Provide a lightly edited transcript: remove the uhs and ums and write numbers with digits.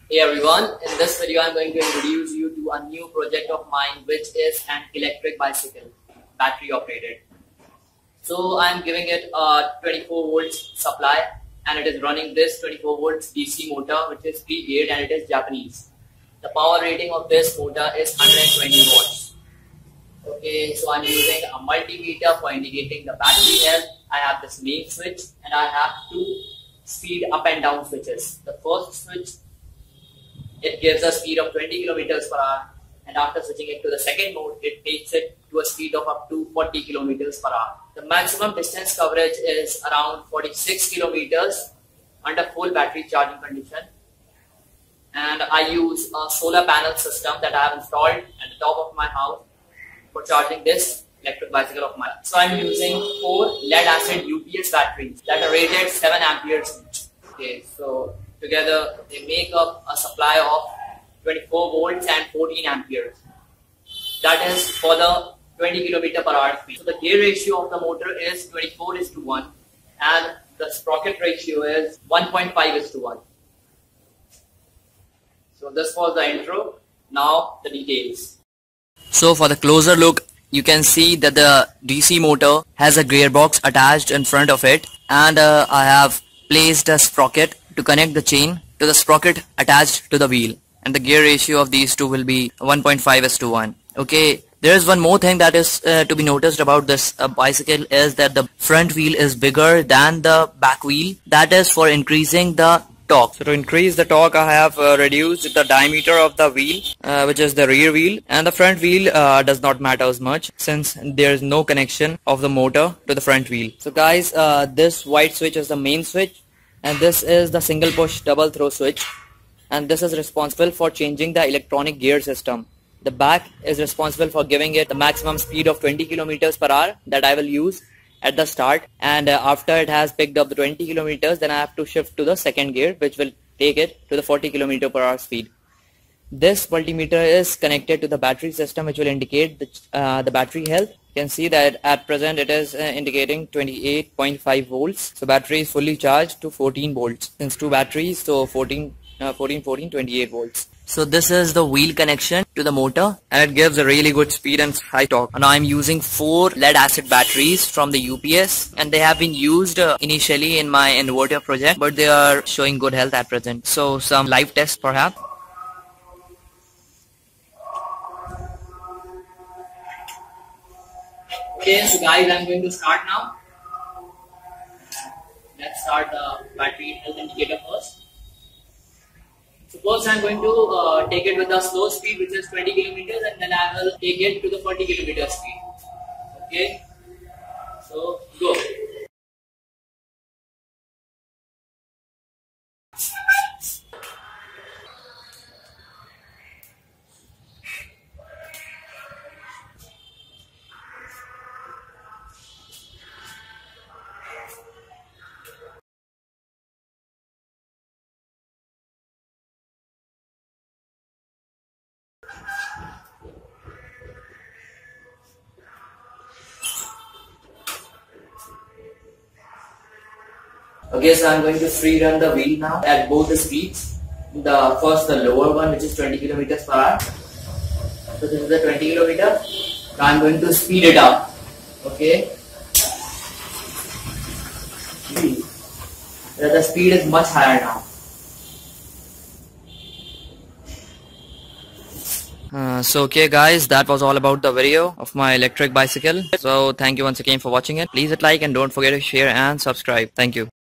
Hey everyone, in this video I'm going to introduce you to a new project of mine, which is an electric bicycle, battery operated. So I'm giving it a 24 volts supply and it is running this 24 volts DC motor, which is pre-geared and it is Japanese. The power rating of this motor is 120 watts. Okay, so I'm using a multimeter for indicating the battery health. I have this main switch and I have two speed up and down switches. The first switch, it gives a speed of 20 kilometers per hour, and after switching it to the second mode, it takes it to a speed of up to 40 kilometers per hour. The maximum distance coverage is around 46 kilometers under full battery charging condition. And I use a solar panel system that I have installed at the top of my house for charging this electric bicycle of mine. So I'm using 4 lead acid UPS batteries that are rated 7 amperes each. Okay, so together they make up a supply of 24 volts and 14 amperes. That is for the 20 kilometer per hour speed. So the gear ratio of the motor is 24:1 and the sprocket ratio is 1.5:1. So this was the intro. Now the details. So for the closer look, you can see that the DC motor has a gearbox attached in front of it, and I have placed a sprocket to connect the chain to the sprocket attached to the wheel, and the gear ratio of these two will be 1.5:1. Okay, there is one more thing that is to be noticed about this bicycle is that the front wheel is bigger than the back wheel. That is for increasing the torque. So to increase the torque, I have reduced the diameter of the wheel, which is the rear wheel, and the front wheel does not matter as much since there is no connection of the motor to the front wheel. So guys, this white switch is the main switch, and this is the single push double throw switch, and this is responsible for changing the electronic gear system. The back is responsible for giving it the maximum speed of 20 kilometers per hour that I will use at the start, and after it has picked up the 20 kilometers, then I have to shift to the second gear, which will take it to the 40 kilometer per hour speed. This multimeter is connected to the battery system, which will indicate the battery health. You can see that at present it is indicating 28.5 volts. So battery is fully charged to 14 volts. Since two batteries, so 14, 28 volts. So this is the wheel connection to the motor, and it gives a really good speed and high torque. Now I'm using 4 lead acid batteries from the UPS, and they have been used initially in my inverter project, but they are showing good health at present. So some live tests perhaps. Okay, so guys, I'm going to start now. Let's start the battery health indicator first. So first I'm going to take it with a slow speed, which is 20 kilometers, and then I will take it to the 40 kilometer speed. Okay, so go. Okay, so I'm going to free run the wheel now at both the speeds. The lower one, which is 20 kilometers per hour. So this is the 20 kilometer. Now I'm going to speed it up. Okay. See, the speed is much higher now. So okay guys, that was all about the video of my electric bicycle. So thank you once again for watching it. Please hit like and don't forget to share and subscribe. Thank you.